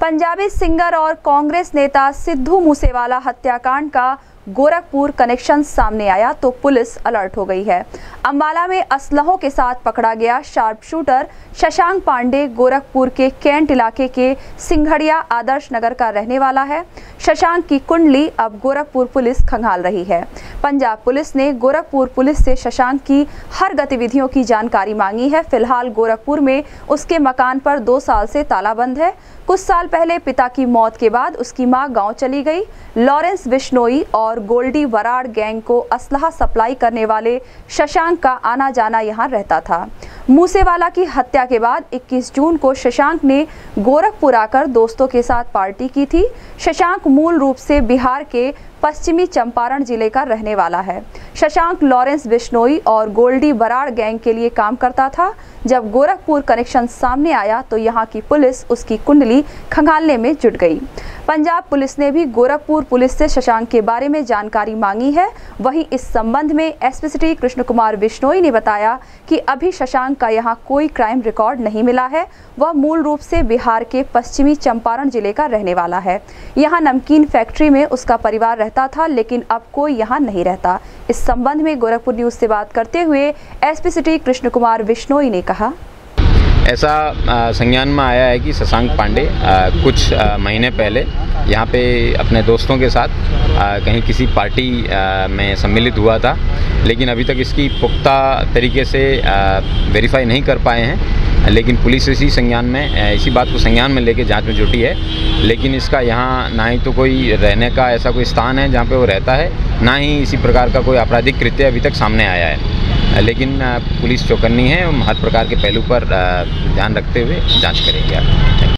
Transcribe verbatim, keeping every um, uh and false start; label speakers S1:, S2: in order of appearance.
S1: Punjabi singer और कांग्रेस नेता सिद्धू मूसेवाला हत्याकांड का गोरखपुर कनेक्शन सामने आया तो पुलिस अलर्ट हो गई है। अंबाला में असलहों के साथ पकड़ा गया शार्प शूटर शशांक पांडे गोरखपुर के कैंट इलाके के सिंघड़िया आदर्श नगर का रहने वाला है। शशांक की कुंडली अब गोरखपुर पुलिस खंगाल रही है। पंजाब पुलिस ने गोरखपुर पुलिस से शशांक की हर गतिविधियों की जानकारी मांगी है। फिलहाल गोरखपुर में उसके मकान पर दो साल से ताला बंद है। कुछ साल पहले पिता की मौत के बाद उसकी मां गांव चली गई। लॉरेंस बिश्नोई और गोल्डी वराड़ गैंग को असलहा सप्लाई करने वाले शशांक का आना जाना यहां रहता था। मूसेवाला की हत्या के बाद इक्कीस जून को शशांक ने गोरखपुर आकर दोस्तों के साथ पार्टी की थी। शशांक मूल रूप से बिहार के पश्चिमी चंपारण जिले का रहने वाला है। शशांक लॉरेंस बिश्नोई और गोल्डी वराड़ गैंग के लिए काम करता था। जब गोरखपुर कनेक्शन सामने आया तो यहां की पुलिस उसकी कुंडली खंगालने में जुट गई। पंजाब पुलिस ने भी गोरखपुर पुलिस से शशांक के बारे में जानकारी मांगी है। वहीं इस संबंध में एसपी सिटी कृष्ण कुमार बिश्नोई ने बताया कि अभी शशांक का यहां कोई क्राइम रिकॉर्ड नहीं मिला है। वह मूल रूप से बिहार के पश्चिमी चंपारण जिले का रहने वाला है। यहां नमकीन फैक्ट्री में उसका परिवार रहता था, लेकिन अब कोई यहां नहीं रहता। इस संबंध में गोरखपुर न्यूज से बात करते हुए एसपी सिटी कृष्ण कुमार बिश्नोई ने कहा,
S2: ऐसा संज्ञान में आया है कि शशांक पांडे आ, कुछ आ, महीने पहले यहाँ पे अपने दोस्तों के साथ आ, कहीं किसी पार्टी आ, में सम्मिलित हुआ था, लेकिन अभी तक इसकी पुख्ता तरीके से वेरीफाई नहीं कर पाए हैं। लेकिन पुलिस इसी संज्ञान में इसी बात को संज्ञान में लेके जांच में जुटी है। लेकिन इसका यहाँ ना ही तो कोई रहने का ऐसा कोई स्थान है जहाँ पे वो रहता है, ना ही इसी प्रकार का कोई आपराधिक कृत्य अभी तक सामने आया है। लेकिन पुलिस चौकन्नी है, हम हर प्रकार के पहलू पर ध्यान रखते हुए जांच करेंगे।